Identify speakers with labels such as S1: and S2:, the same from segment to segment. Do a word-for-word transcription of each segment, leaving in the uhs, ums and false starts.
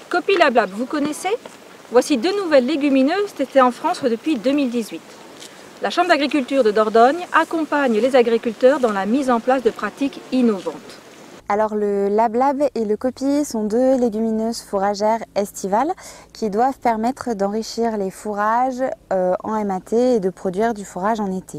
S1: Copie Lablab, vous connaissez? Voici deux nouvelles légumineuses testées en France depuis deux mille dix-huit. La Chambre d'agriculture de Dordogne accompagne les agriculteurs dans la mise en place de pratiques innovantes.
S2: Alors le Lablab et le Copie sont deux légumineuses fourragères estivales qui doivent permettre d'enrichir les fourrages euh, en M A T et de produire du fourrage en été.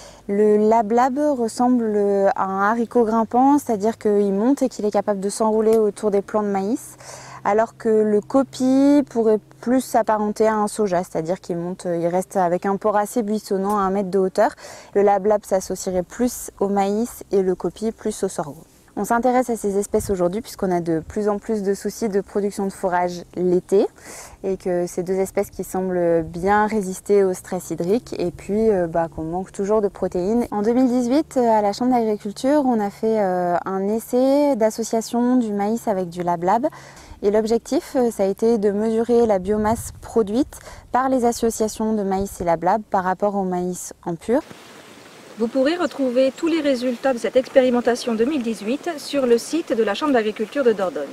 S2: Le Lablab ressemble à un haricot grimpant, c'est-à-dire qu'il monte et qu'il est capable de s'enrouler autour des plants de maïs, alors que le Copie pourrait plus s'apparenter à un soja, c'est-à-dire qu'il monte, il reste avec un port assez buissonnant à un mètre de hauteur. Le Lablab s'associerait plus au maïs et le Copie plus au sorgho. On s'intéresse à ces espèces aujourd'hui puisqu'on a de plus en plus de soucis de production de fourrage l'été et que ces deux espèces qui semblent bien résister au stress hydrique et puis euh, bah, qu'on manque toujours de protéines. En deux mille dix-huit, à la Chambre d'agriculture, on a fait euh, un essai d'association du maïs avec du Lablab et l'objectif, ça a été de mesurer la biomasse produite par les associations de maïs et Lablab par rapport au maïs en pur.
S1: Vous pourrez retrouver tous les résultats de cette expérimentation deux mille dix-huit sur le site de la Chambre d'agriculture de Dordogne.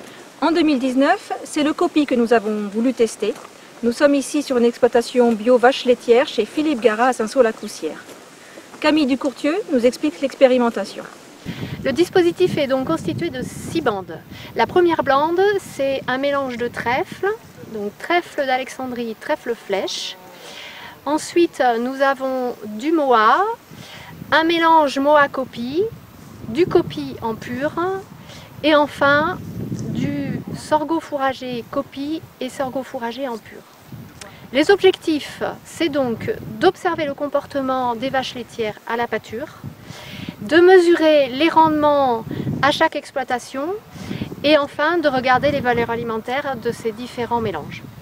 S1: En deux mille dix-neuf, c'est le Copie que nous avons voulu tester. Nous sommes ici sur une exploitation bio vache laitière chez Philippe Garat à Saint-Saul-la-Coussière. Camille Ducourtieu nous explique l'expérimentation.
S3: Le dispositif est donc constitué de six bandes. La première bande, c'est un mélange de trèfle, donc trèfle d'Alexandrie, trèfle flèche. Ensuite, nous avons du Moa, un mélange Moa-Copie, du Copie en pur et enfin du sorgho fourragé Copie et sorgho fourragé en pur. Les objectifs, c'est donc d'observer le comportement des vaches laitières à la pâture, de mesurer les rendements à chaque exploitation et enfin de regarder les valeurs alimentaires de ces différents mélanges.